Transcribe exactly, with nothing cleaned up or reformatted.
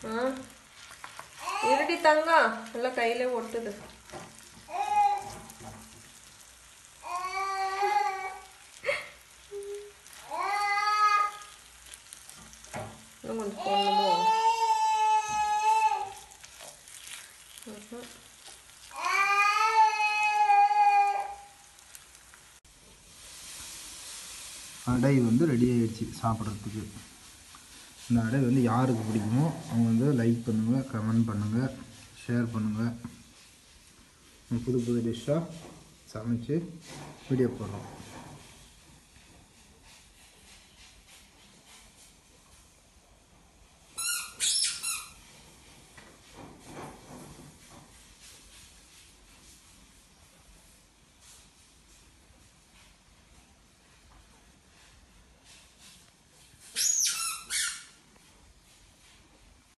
ஆ இருடி தங்கம் எல்லாம் கையிலே ஒட்டுது. இன்னும் கொஞ்சம் போடணுமோ? அடை வந்து ரெடி ஆகிடுச்சு சாப்பிட்றதுக்கு. இந்த அடை வந்து யாருக்கு பிடிக்குமோ அவங்க வந்து லைக் பண்ணுங்கள், கமெண்ட் பண்ணுங்கள், ஷேர் பண்ணுங்கள். புது புது டிஷ்ஷாக சமைச்சு வீடியோ போடுறோம்.